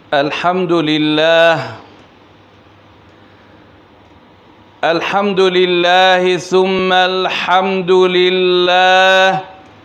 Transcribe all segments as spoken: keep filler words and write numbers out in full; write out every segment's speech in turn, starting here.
الحمد لله الحمد لله ثم الحمد لله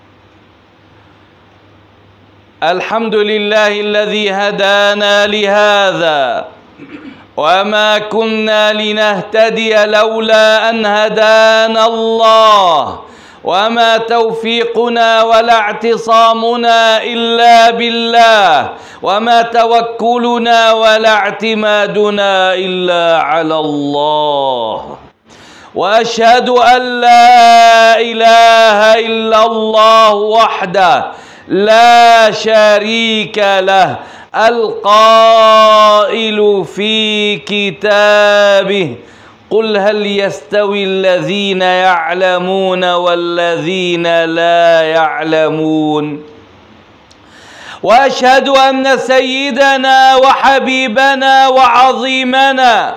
الحمد لله الذي هدانا لهذا وما كنا لنهتدي لولا أن هدانا الله وما توفيقنا ولا اعتصامنا إلا بالله وما توكلنا ولا اعتمادنا إلا على الله وأشهد أن لا إله إلا الله وحده لا شريك له القائل في كتابه قل هل يستوي الذين يعلمون والذين لا يعلمون وأشهد أن سيدنا وحبيبنا وعظيمنا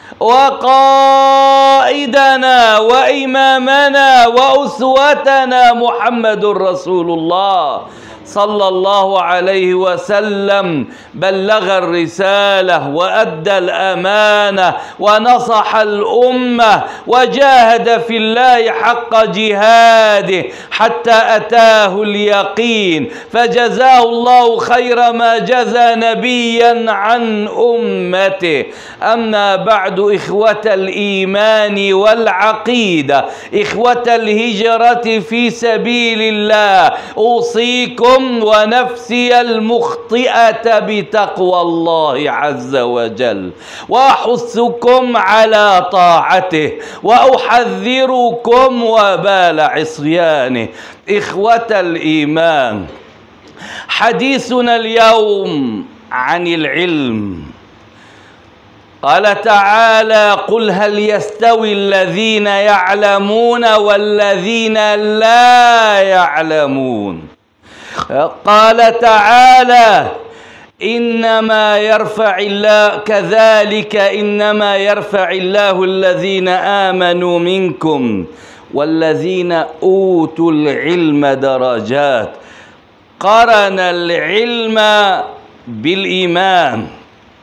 وقائدنا وإمامنا وأسوتنا محمد رسول الله صلى الله عليه وسلم بلغ الرسالة وأدى الأمانة ونصح الأمة وجاهد في الله حق جهاده حتى أتاه اليقين فجزاه الله خير ما جزى نبيا عن أمته. أما بعد إخوة الإيمان والعقيدة إخوة الهجرة في سبيل الله أوصيكم ونفسي المخطئة بتقوى الله عز وجل وأحثكم على طاعته وأحذركم وبال عصيانه. إخوة الإيمان، حديثنا اليوم عن العلم. قال تعالى قل هل يستوي الذين يعلمون والذين لا يعلمون. قال تعالى إنما يرفع الله كذلك إنما يرفع الله الذين آمنوا منكم والذين أوتوا العلم درجات. قرن العلم بالإيمان.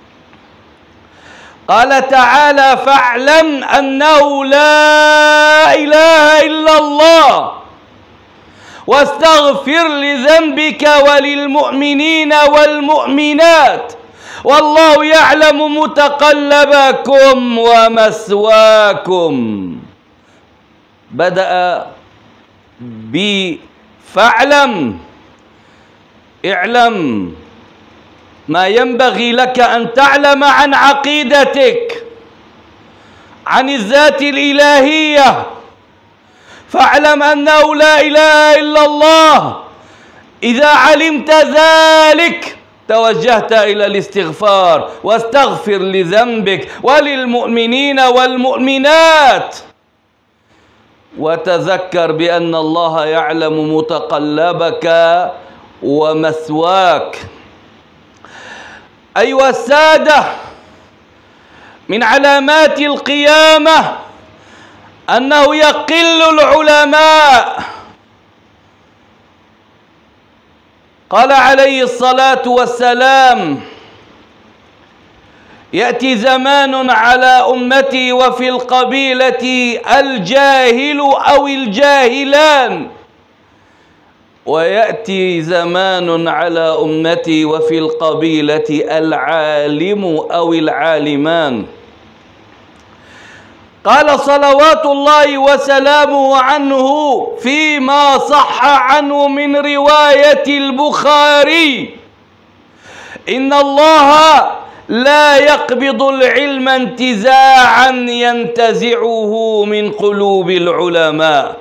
قال تعالى فاعلم أنه لا إله إلا الله واستغفر لذنبك وللمؤمنين والمؤمنات والله يعلم متقلبكم ومثواكم. بدأ بفاعلم، اعلم ما ينبغي لك أن تعلم عن عقيدتك عن الذات الإلهية. فاعلم أنه لا إله إلا الله. إذا علمت ذلك توجهت إلى الاستغفار واستغفر لذنبك وللمؤمنين والمؤمنات وتذكر بأن الله يعلم متقلبك ومثواك. أيها السادة، من علامات القيامة أنه يقل العلماء. قال عليه الصلاة والسلام يأتي زمان على أمتي وفي القبيلة الجاهل أو الجاهلان ويأتي زمان على أمتي وفي القبيلة العالم أو العالمان. قال صلوات الله وسلامه عنه فيما صح عنه من رواية البخاري إن الله لا يقبض العلم انتزاعا ينتزعه من قلوب العلماء.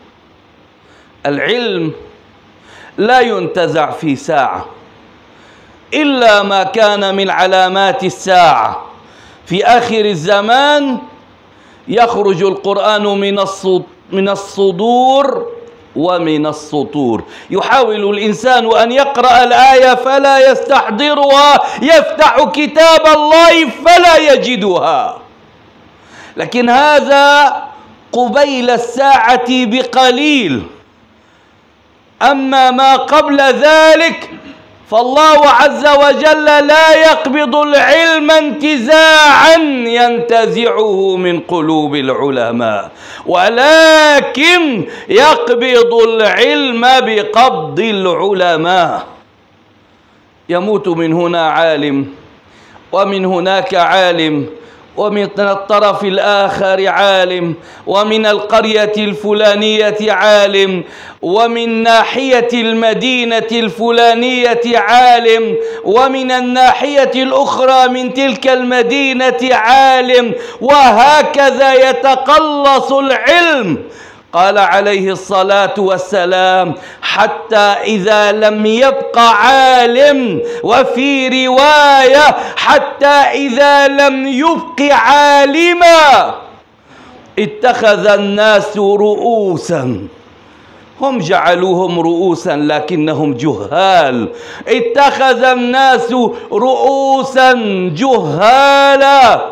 العلم لا ينتزع في ساعة إلا ما كان من علامات الساعة. في آخر الزمان يخرج القرآن من الصدور ومن السطور. يحاول الإنسان أن يقرأ الآية فلا يستحضرها، يفتح كتاب الله فلا يجدها. لكن هذا قبيل الساعة بقليل. أما ما قبل ذلك فالله عز وجل لا يقبض العلم انتزاعا ينتزعه من قلوب العلماء، ولكن يقبض العلم بقبض العلماء. يموت من هنا عالم، ومن هناك عالم، ومن الطرف الآخر عالم، ومن القرية الفلانية عالم، ومن ناحية المدينة الفلانية عالم، ومن الناحية الأخرى من تلك المدينة عالم، وهكذا يتقلص العلم. قال عليه الصلاة والسلام: حتى إذا لم يبق عالم، وفي رواية: حتى إذا لم يبق عالما اتخذ الناس رؤوسا. هم جعلوهم رؤوسا لكنهم جهال. اتخذ الناس رؤوسا جهالا،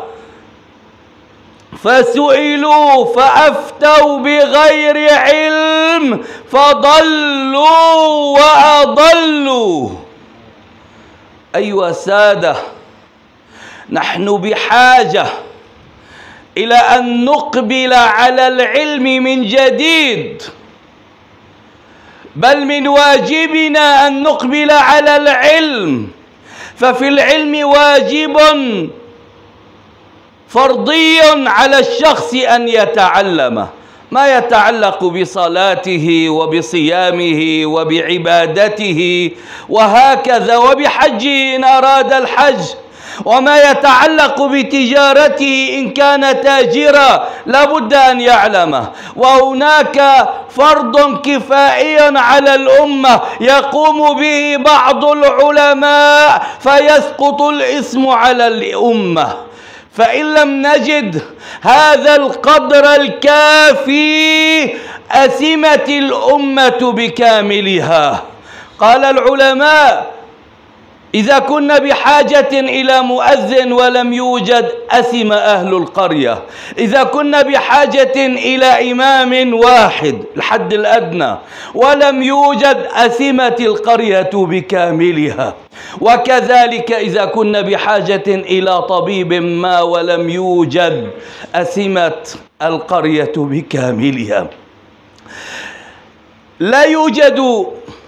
فسئلوا فأفتوا بغير علم فضلوا وأضلوا. أيها السادة، نحن بحاجة إلى أن نقبل على العلم من جديد، بل من واجبنا أن نقبل على العلم، ففي العلم واجب فرضي على الشخص أن يتعلم، ما يتعلق بصلاته وبصيامه وبعبادته وهكذا، وبحجه إن أراد الحج، وما يتعلق بتجارته إن كان تاجرا لا بد أن يعلمه. وهناك فرض كفائي على الأمة يقوم به بعض العلماء فيسقط الإثم على الأمة. فإن لم نجد هذا القدر الكافي أثمت الأمة بكاملها. قال العلماء: إذا كنا بحاجة إلى مؤذن ولم يوجد أثم أهل القرية، إذا كنا بحاجة إلى إمام واحد الحد الأدنى ولم يوجد أثمت القرية بكاملها. وكذلك إذا كنا بحاجة إلى طبيب ما ولم يوجد أثمت القرية بكاملها. لا يوجد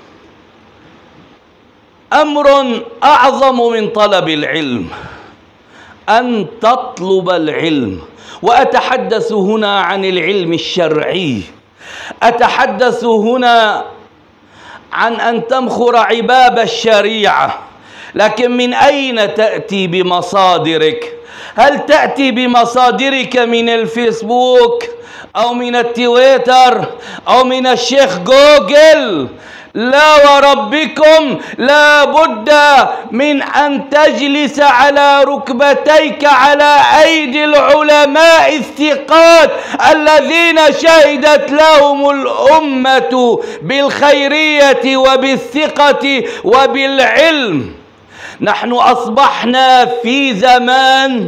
أمر أعظم من طلب العلم، أن تطلب العلم. وأتحدث هنا عن العلم الشرعي، أتحدث هنا عن أن تمخر عباب الشريعة. لكن من أين تأتي بمصادرك؟ هل تأتي بمصادرك من الفيسبوك أو من التويتر أو من الشيخ جوجل؟ لا وربكم، لا بد من أن تجلس على ركبتيك على أيدي العلماء الثقات الذين شهدت لهم الأمة بالخيرية وبالثقة وبالعلم. نحن أصبحنا في زمان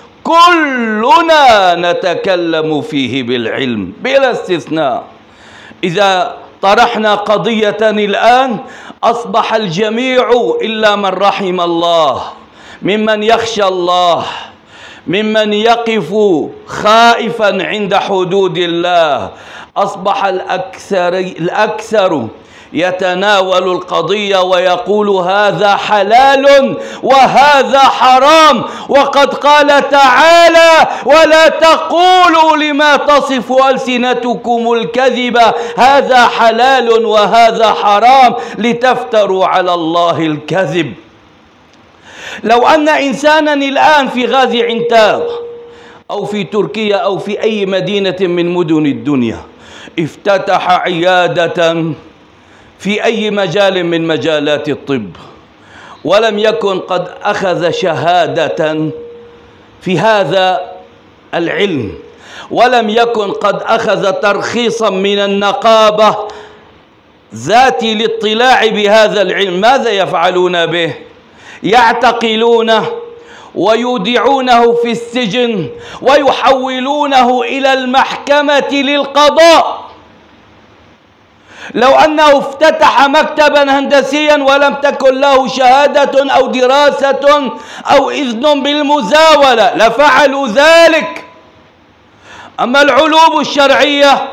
كلنا نتكلم فيه بالعلم بلا استثناء. إذا طرحنا قضية الآن أصبح الجميع إلا من رحم الله، ممن يخشى الله، ممن يقف خائفا عند حدود الله، أصبح الأكثر, الأكثر يتناول القضية ويقول هذا حلال وهذا حرام، وقد قال تعالى: ولا تقولوا لما تصف ألسنتكم الكذب هذا حلال وهذا حرام لتفتروا على الله الكذب. لو أن إنسانا الآن في غازي عنتاب أو في تركيا أو في أي مدينة من مدن الدنيا افتتح عيادة في أي مجال من مجالات الطب، ولم يكن قد أخذ شهادة في هذا العلم، ولم يكن قد أخذ ترخيصا من النقابة ذات الاطلاع بهذا العلم، ماذا يفعلون به؟ يعتقلونه ويودعونه في السجن ويحولونه إلى المحكمة للقضاء. لو أنه افتتح مكتبا هندسيا ولم تكن له شهادة أو دراسة أو إذن بالمزاولة لفعلوا ذلك. أما العلوم الشرعية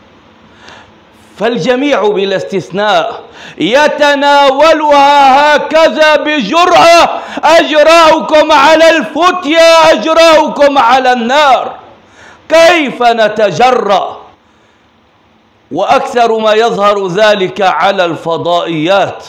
فالجميع بلا استثناء يتناولها هكذا بجرأة. أجراؤكم على الفتيا أجراؤكم على النار. كيف نتجرأ؟ وأكثر ما يظهر ذلك على الفضائيات.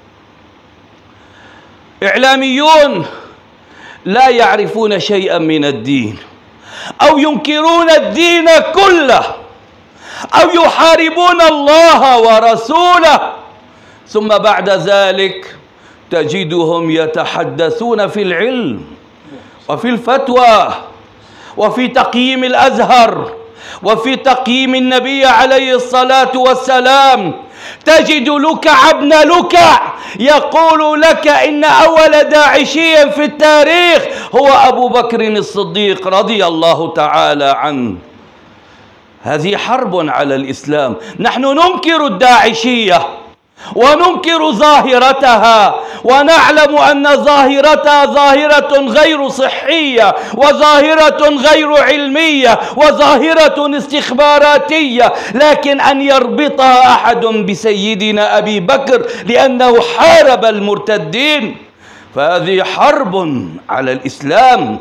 إعلاميون لا يعرفون شيئا من الدين أو ينكرون الدين كله أو يحاربون الله ورسوله، ثم بعد ذلك تجدهم يتحدثون في العلم وفي الفتوى وفي تقييم الأزهر وفي تقييم النبي عليه الصلاة والسلام. تجد لكع ابن لكع يقول لك إن أول داعشي في التاريخ هو أبو بكر الصديق رضي الله تعالى عنه. هذه حرب على الإسلام. نحن ننكر الداعشية وننكر ظاهرتها، ونعلم أن ظاهرتها ظاهرة غير صحية وظاهرة غير علمية وظاهرة استخباراتية، لكن أن يربطها أحد بسيدنا أبي بكر لأنه حارب المرتدين فهذه حرب على الإسلام.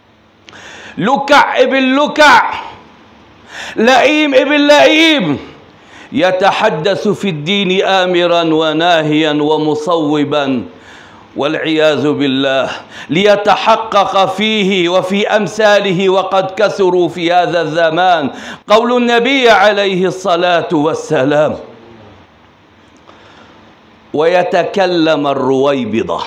لكع ابن لكع، لئيم ابن لئيم، يتحدث في الدين آمرا وناهيا ومصوبا والعياذ بالله ليتحقق فيه وفي أمثاله، وقد كثروا في هذا الزمان. قول النبي عليه الصلاة والسلام: ويتكلم الرويبضة.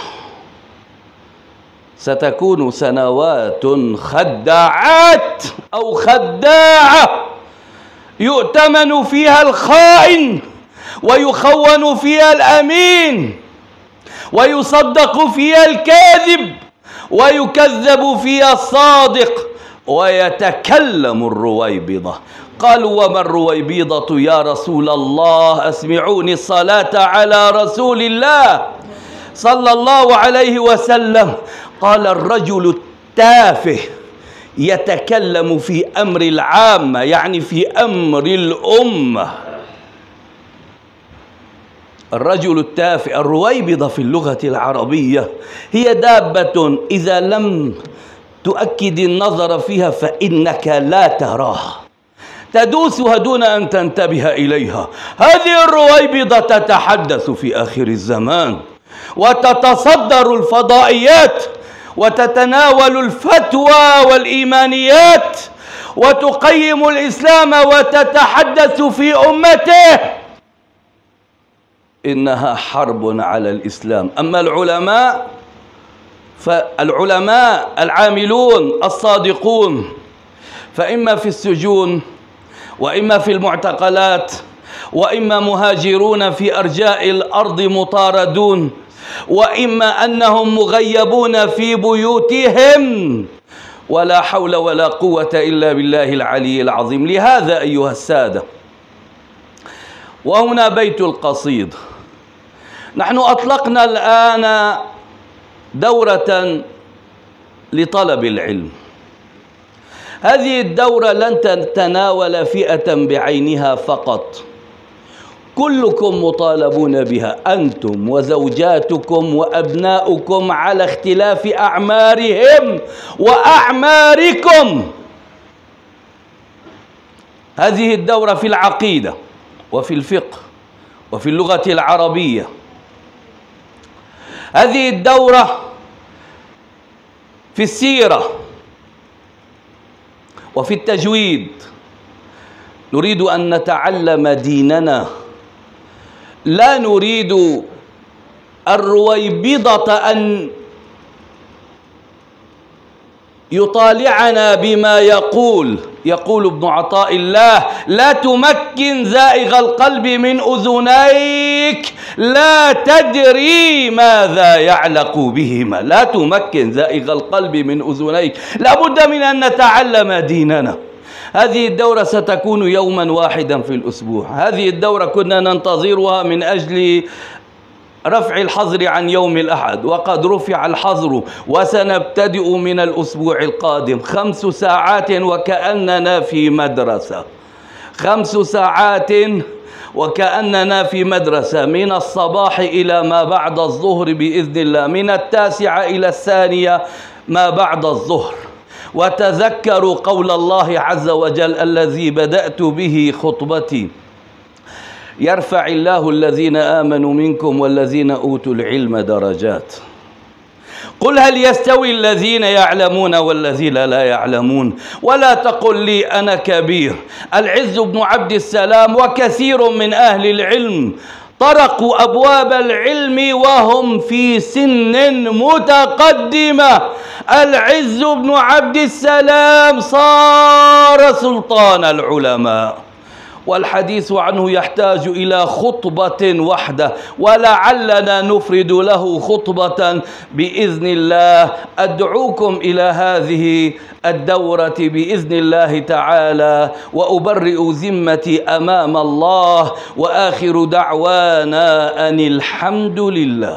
ستكون سنوات خداعات أو خداعة يؤتمن فيها الخائن ويخون فيها الأمين ويصدق فيها الكاذب ويكذب فيها الصادق، ويتكلم الرويبضة. قالوا: وما الرويبضة يا رسول الله؟ أسمعوني الصلاة على رسول الله صلى الله عليه وسلم. قال: الرجل التافه يتكلم في أمر العامة، يعني في أمر الأمة. الرجل التافه، الرويبضة في اللغة العربية هي دابة إذا لم تؤكد النظر فيها فإنك لا تراها، تدوسها دون أن تنتبه إليها. هذه الرويبضة تتحدث في آخر الزمان وتتصدر الفضائيات وتتناول الفتوى والإيمانيات وتقيم الإسلام وتتحدث في أمته. إنها حرب على الإسلام. أما العلماء فالعلماء العاملون الصادقون فإما في السجون وإما في المعتقلات وإما مهاجرون في أرجاء الأرض مطاردون، وإما أنهم مغيبون في بيوتهم، ولا حول ولا قوة إلا بالله العلي العظيم. لهذا أيها السادة، وهنا بيت القصيد، نحن أطلقنا الآن دورة لطلب العلم. هذه الدورة لن تتناول فئة بعينها فقط، كلكم مطالبون بها، أنتم وزوجاتكم وأبناؤكم على اختلاف أعمارهم وأعماركم. هذه الدورة في العقيدة وفي الفقه وفي اللغة العربية. هذه الدورة في السيرة وفي التجويد. نريد أن نتعلم ديننا، لا نريد الرويبضة أن يطالعنا بما يقول. يقول ابن عطاء الله: لا تمكن زائغ القلب من أذنيك، لا تدري ماذا يعلق بهما. لا تمكن زائغ القلب من أذنيك. لا بد من أن نتعلم ديننا، هذه الدورة ستكون يوما واحدا في الأسبوع. هذه الدورة كنا ننتظرها من أجل رفع الحظر عن يوم الأحد، وقد رفع الحظر وسنبتدئ من الأسبوع القادم. خمس ساعات وكأننا في مدرسة، خمس ساعات وكأننا في مدرسة، من الصباح إلى ما بعد الظهر بإذن الله، من التاسعة إلى الثانية ما بعد الظهر. وتذكروا قول الله عز وجل الذي بدأت به خطبتي: يرفع الله الذين آمنوا منكم والذين أوتوا العلم درجات. قل هل يستوي الذين يعلمون والذين لا يعلمون؟ ولا تقل لي أنا كبير. العز بن عبد السلام وكثير من أهل العلم طرقوا أبواب العلم وهم في سن متقدمة. العز بن عبد السلام صار سلطان العلماء، والحديث عنه يحتاج إلى خطبة وحدة، ولعلنا نفرد له خطبة بإذن الله. أدعوكم إلى هذه الدورة بإذن الله تعالى، وأبرئ ذمتي أمام الله، وآخر دعوانا أن الحمد لله.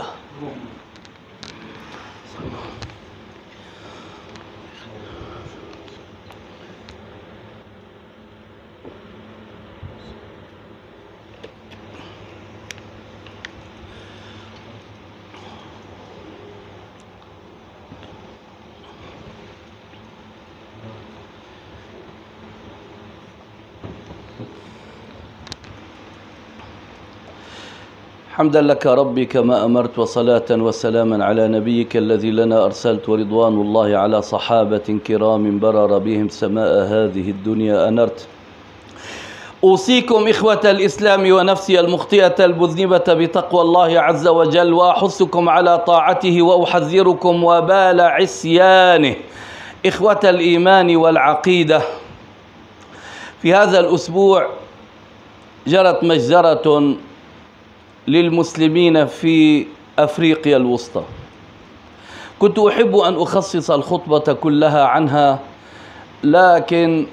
حمدا لك ربي كما أمرت، وصلاة وسلاما على نبيك الذي لنا أرسلت، ورضوان الله على صحابة كرام برر بهم سماء هذه الدنيا أنرت. أوصيكم إخوة الإسلام ونفسي المخطئة المذنبة بتقوى الله عز وجل، وأحثكم على طاعته، وأحذركم وبال عصيانه. إخوة الإيمان والعقيدة، في هذا الأسبوع جرت مجزرة للمسلمين في أفريقيا الوسطى. كنت أحب أن أخصص الخطبة كلها عنها، لكن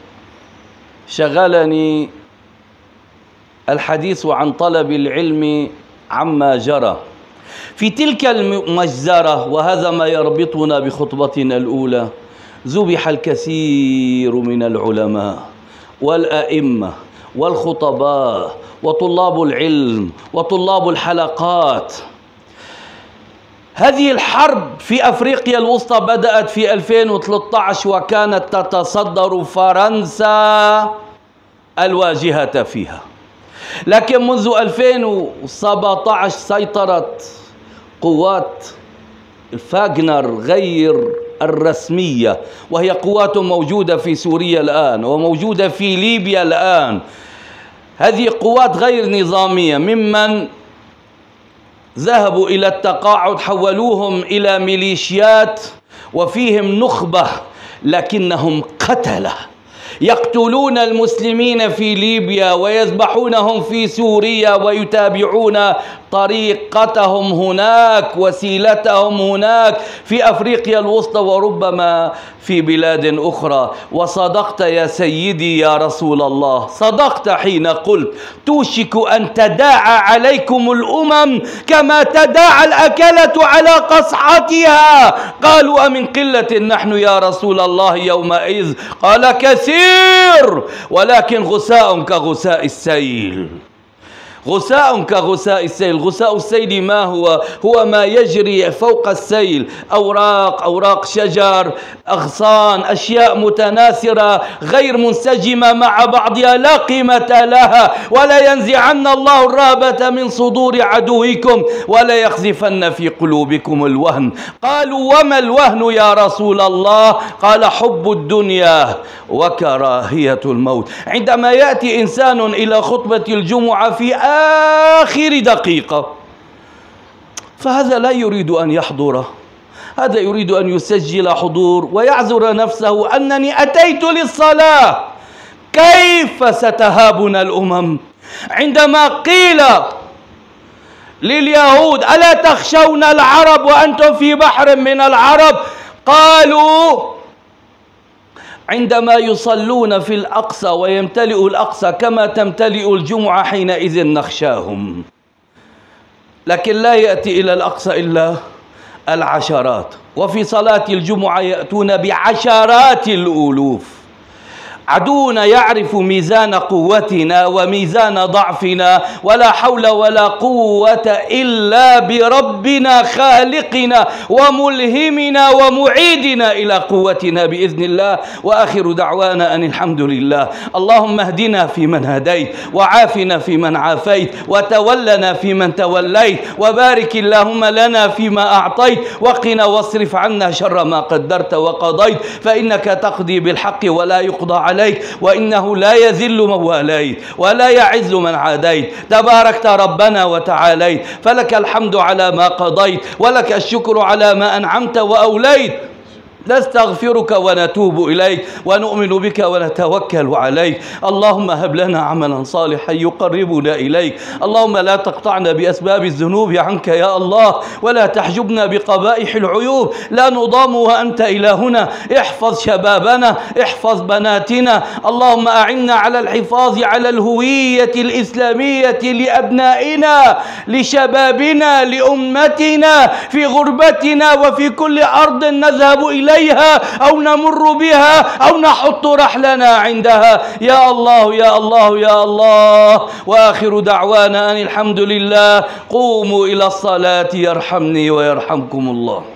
شغلني الحديث عن طلب العلم عما جرى في تلك المجزرة. وهذا ما يربطنا بخطبتنا الأولى: ذبح الكثير من العلماء والأئمة والخطباء وطلاب العلم وطلاب الحلقات. هذه الحرب في أفريقيا الوسطى بدأت في ألفين وثلاثة عشر، وكانت تتصدر فرنسا الواجهة فيها، لكن منذ ألفين وسبعة عشر سيطرت قوات فاغنر غير الرسمية، وهي قوات موجودة في سوريا الآن وموجودة في ليبيا الآن. هذه قوات غير نظامية، ممن ذهبوا إلى التقاعد حولوهم إلى ميليشيات، وفيهم نخبة لكنهم قتلة، يقتلون المسلمين في ليبيا ويذبحونهم في سوريا، ويتابعون طريقتهم هناك، وسيلتهم هناك في أفريقيا الوسطى، وربما في بلاد أخرى. وصدقت يا سيدي يا رسول الله، صدقت حين قلت: توشك أن تداعى عليكم الأمم كما تداعى الأكلة على قصعتها. قالوا: أمن قلة نحن يا رسول الله يومئذ؟ قال: كثير، ولكن غثاء كغثاء السيل. غثاء كغثاء السيل. غثاء السيل ما هو؟ هو ما يجري فوق السيل، أوراق أوراق شجر، أغصان، أشياء متناثرة غير منسجمة مع بعضها، لا قيمة لها. ولا ينزعن الله الرهبة من صدور عدوكم ولا يقذفن في قلوبكم الوهن. قالوا: وما الوهن يا رسول الله؟ قال: حب الدنيا وكراهية الموت. عندما يأتي إنسان إلى خطبة الجمعة في آخر دقيقة، فهذا لا يريد أن يحضر، هذا يريد أن يسجل حضور ويعذر نفسه: أنني أتيت للصلاة. كيف ستهابنا الأمم؟ عندما قيل لليهود: ألا تخشون العرب وأنتم في بحر من العرب؟ قالوا: عندما يصلون في الأقصى ويمتلئ الأقصى كما تمتلئ الجمعة حينئذ نخشاهم، لكن لا يأتي إلى الأقصى إلا العشرات، وفي صلاة الجمعة يأتون بعشرات الألوف. عدونا يعرف ميزان قوتنا وميزان ضعفنا، ولا حول ولا قوة إلا بربنا خالقنا وملهمنا ومعيدنا إلى قوتنا بإذن الله. وآخر دعوانا أن الحمد لله. اللهم اهدنا فيمن هديت، وعافنا فيمن عافيت، وتولنا فيمن توليت، وبارك اللهم لنا فيما أعطيت، وقنا واصرف عنا شر ما قدرت وقضيت، فإنك تقضي بالحق ولا يقضى عليك، وإنه لا يذل من واليت ولا يعز من عاديت، تباركت ربنا وتعاليت، فلك الحمد على ما قضيت، ولك الشكر على ما أنعمت وأوليت. نستغفرك ونتوب إليك، ونؤمن بك ونتوكل عليك. اللهم هب لنا عملا صالحا يقربنا إليك. اللهم لا تقطعنا بأسباب الذنوب عنك يا الله، ولا تحجبنا بقبائح العيوب، لا نضام وأنت إلهنا. احفظ شبابنا، احفظ بناتنا. اللهم أعنا على الحفاظ على الهوية الإسلامية لأبنائنا، لشبابنا، لأمتنا في غربتنا وفي كل أرض نذهب إليها أو نمر بها أو نحط رحلنا عندها. يا الله يا الله يا الله. وآخر دعوانا أن الحمد لله. قوموا إلى الصلاة يرحمني ويرحمكم الله.